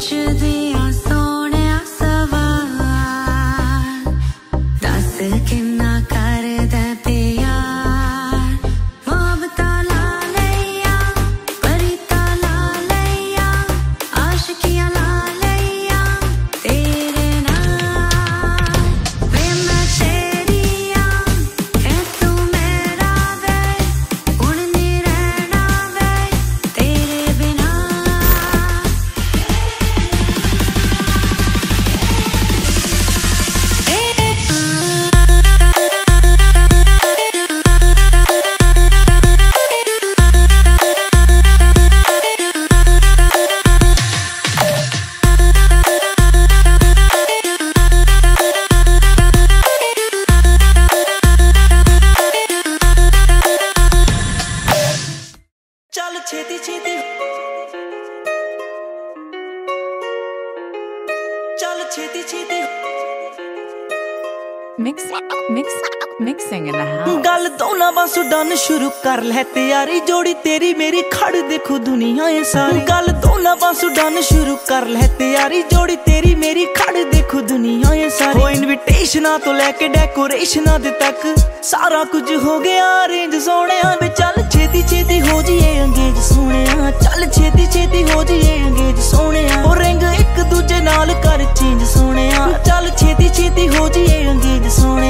Mixing in the house. गल दोना Basu done शुरू कर ले तैयारी जोड़ी तेरी मेरी खड़ देखो दुनिया ये सारी। गल दोना बासु डन शुरू कर ले तैयारी जोड़ी तेरी मेरी खड़ देखो दुनिया ये सारी। वो इनविटेशना तो लेके डेकोरेशना दे तक सारा कुछ हो गया अरेंज सोने। वे चल छेती छेती हो जाइए अंगेज सोने। चल छेती छेती हो जाइए अंगेज सोने। ओ रिंग एक दूजे नाल कर चेंज सोने। चल छेती छेती हो जाइए अंगेज सोने।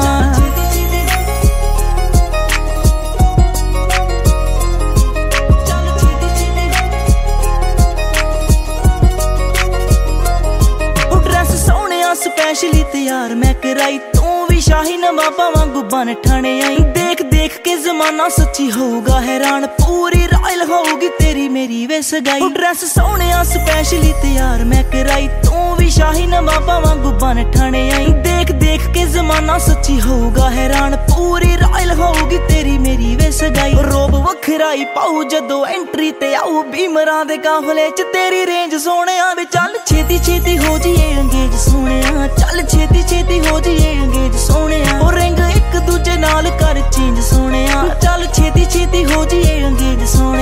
स्पेशली तैयार मैं कराई तू भी शाही नवाबा वांगू बन ठाणे आई। देख देख के जमाना सच्ची होगा हैरान पूरी रॉयल होगी तेरी मेरी वे सगाई। ड्रेस सोने स्पेशली तैयार मैं कराई तू भी शाही नवाबा वांगू बन ठाणे आई। देख देख के जमाना सच्ची होगा हैरान पूरी रॉयल होगी तेरी मेरी वे सगाई। रोब वखराई पाऊ जदों एंट्री ते आऊ बीमरां दे काफले च तेरी रेंज सोने। वे चल छेती छेती हो जाइए अंगेज सोने। चल छेती छेती हो जाइए अंगेज सोने। ओ रिंग एक दूजे नाल कर चेंज सोने। चल छेती छेती हो जाइए अंगेज सोने।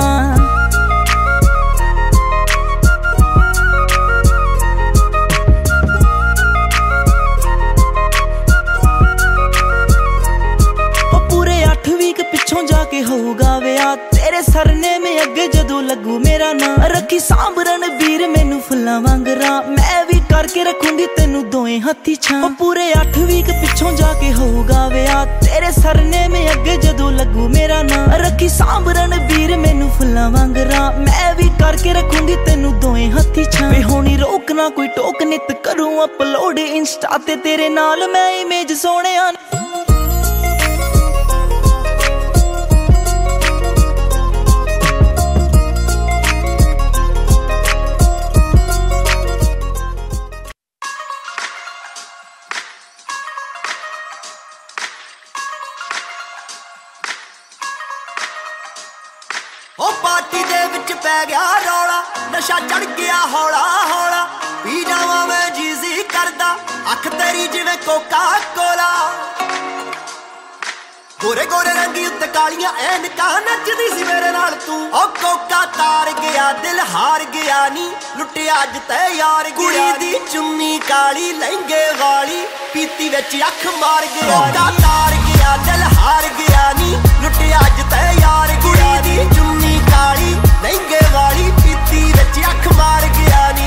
पूरे 8 वीक पिछों जाके होगा विआह तेरे सरने में अगे जदों लगू मेरा नाम। रखी सांभ रणबीर मैनू फुल्लां वांगरा मैं भी करके रखूंगी तेनू दोए हत्थी छां। पूरे 8 वीक पिछों जाके होगा विआह तेरे सरने में अगे जदों लगू मेरा नाम। रखी सांभ रणबीर मैनू फुल्लां वांगरा मैं भी करके रखूंगी तेनू दोए हत्थी छां। वे होनी रोकना कोई टोक नित करूं अपलोड इंस्टा ते तेरे नाल मैं इमेज सोने। पार्टी दे विच पै गया रौला नशा चढ़ गया हौला हौला। पी जावां मैं जीजी करदा अख तेरी जिवें कोका कोला। गोरे गोरे रंगी उत्ते कालियां ऐनकां नचदी सी मेरे नाल तू। ओ कोका तार गया दिल हार गया नी लुटिया अज ते यार गया। कुड़ी दी चुन्नी काली लहंगे वाली पीती विच अख मार गया। कोका तार गया दिल हार गया नी लुटिया अज ते यार गया। कुड़ी दी चुन्नी काली लहंगे वाली पीती विच अख मार गया नी।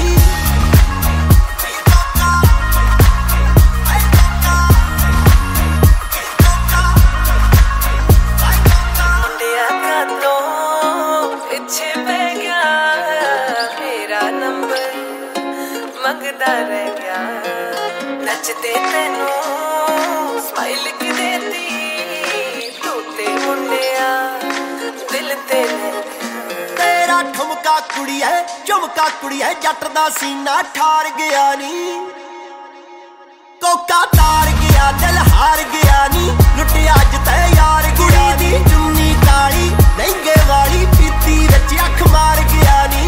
पिछे पै गया मेरा नंबर मंगदा रह गया। नचते तेनू स्माइल की देती तोते मुंडिया दिल ते तेरा ठुमका कुड़ी है झुमका कुड़ी है जट दा सीना ठार गया नी। कोका तार गया दिल हार गया नी लुटिया अज ते यार गया नी। चुन्नी काली लहंगे वाली पीती विच अख मार गया नी।